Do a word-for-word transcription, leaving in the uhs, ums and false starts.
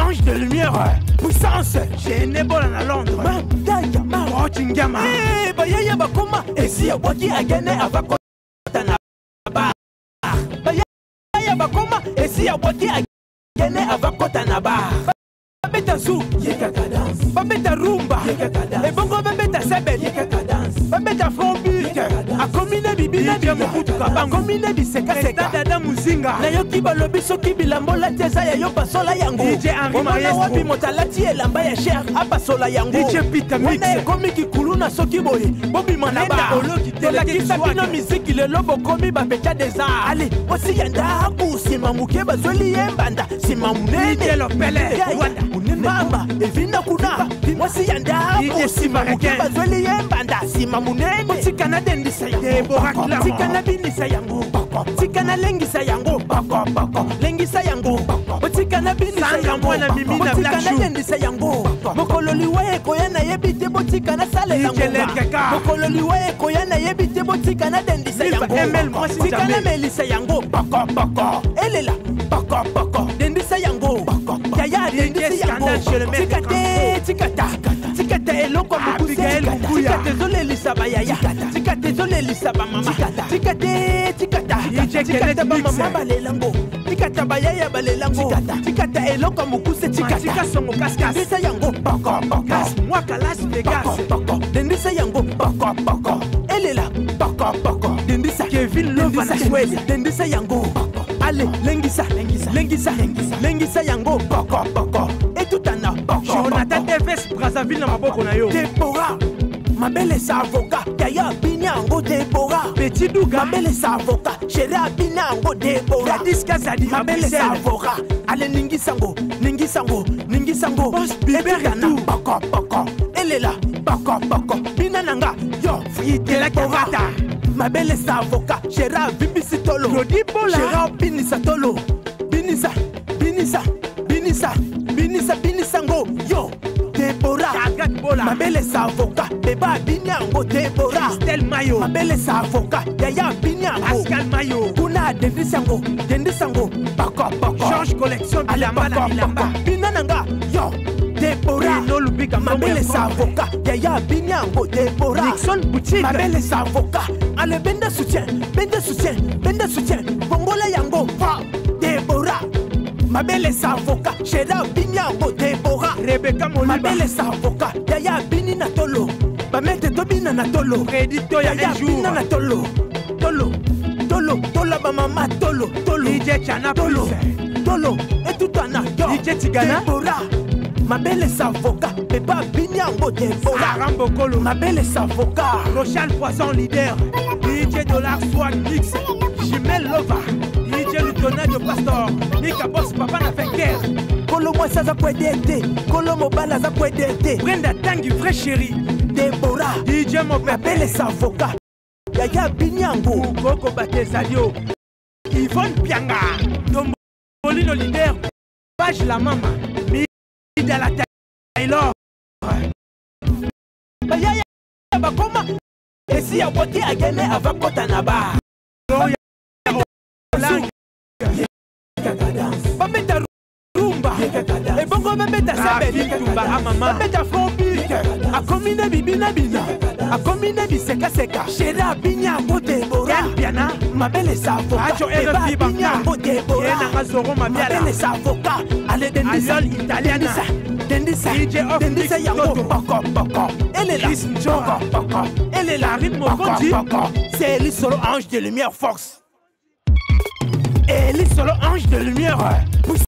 ange de lumière, puissance, j'ai une ébole à Londres. Ma daya, ma rochingama. Eh, bayaya bakoma, et si ya waki agene avakota na ba. Bayaya bakoma, et si ya waki agene avakota na ba. Babeta zou, yekaka dance. Babeta rumba, yekaka dance. Et bongo babeta sebel, yekaka dance. Babeta frombi, a combine bibi na bia mukutuka. Ba combine biseka seka. Dada muzinga. Na yo kiba lobi so kibi lambola teza ya yo pasola yango. D J Henri Maestro. Wabi motalati e lamba ya cher a pasola yango. D J Peter Mix. Wana e komi kikulu na soki boye. Bobi manaba. Oloki tela kisa bino miziki le lobo komi ba pecha deza. Ali, osi yanda aku sima muke bazoli yembanda. Sima munene. D J Lopele. Wanda. Mama, evina kuna. Mwasi yanda aku sima muke bazoli yembanda. Sima munene. Tika na dendisa yango. Tika na binisa yango. Tika na lengisa yango. Lengisa yango. Tika na binisa yango. Tika na dendisa yango. Mokolo liwe koyana yebite botika na sale yango. Mokolo liwe koyana yebite botika na dendisa yango. Tika na melisa yango. Elela. Dendisa yango. Yaya dendisa yango. Tika te, tika ta. Tika te eloko mukuse. Tika te zole lisa bayaya. Tika te zole lisa ba mama. Tika te, tika ta. Tika te ba mama balelango. Tika ta bayaya balelango. Tika te eloko mukuse. Tika tika songo kaskas. Dendisa yango. Gas mwaka Las Vegas. Dendisa yango. Elela. Dendisa Kevin Lova na Swede. Dendisa yango. Ale, lengisa, lengisa, lengisa, lengisa yango. Et tout en a. Jonathan Deves, Brazzaville na maboko na yo. Debora, ma belle est avocat. Yaya binyango Debora. Petit Douga, ma belle est avocat. Chérie binyango Debora. Gladys Kazadi, ma belle est avocat. Ale ningisango, ningisango, ningisango. Ebergana, bako, bako. Elle est là, bako, bako. Binananga, yo, frite la karata. Ma belle est avocat. Chérie Bibi Tolo. Chérie Binisa Tolo. Binisa, Binisa, Binisa, Binisa, Binisango. Yo, Debora. Ma belle est avocat. Beba Binyango Debora. Christelle Mayo. Ma belle est avocat. Yaya Binyango. Pascal Mayo. Kuna Dendisango. Dendisango. Bako, bako. Georges Collection. Bilamba, Bilamba. Binananga. Yo. Debora, ma belle est avocat. Yaya Binyango Debora. Nixon Boutique. Ma belle est avocat. Allez, bende soutien, bende soutien, bende soutien. Bongola yango, Debora. Ma belle est avocat. Chéra Binyango Debora. Rebecca Moliba. Ma belle est avocat. Yaya Bini Natolo. Ma mette Tobina Natolo. Redito Yaya Bina Natolo. Tolo, Tolo, Tola ba mama Tolo, Tolo. D J Chana Tolo, Tolo. Et tout en a. D J Tigana. Debora. Ma belle est avocat, Beba Binyango Debora. Arambokolo. Ma belle est avocat. Rochelle Poisson leader. D J Dollar Swag Mix. Jimel Lova. D J Lutona de Pastor. Mika Boss Papa n'a fait guerre. Kolo moi ça za kwedete. Kolo mobala za kwedete. Brenda Tangi vrai chéri. Debora. D J Mo. Ma belle est avocat. Yaya Binyango. Koko Bate Sadio. Yvonne Pianga. Dombolino leader. Page la mama. De la Taylor. Bayaya bakoma. Et si ya wati agene avakota na ba. Babeta rumba. Et bongo babeta sebeli. Babeta frombi. A combine bibi na bina. A combine biseka seka. Chéra Binyango Debora. Piana. Ma belle est avocat. Eba Binyango Debora. Ma belle est avocat. Allez dendisa italiana. Dendisa. Dendisa yango. Boko boko. Elle est là. Boko. Elle est là. Rythme Mokondi. C'est Elie Solo Ange de Lumière Force. Elie Solo Ange de Lumière.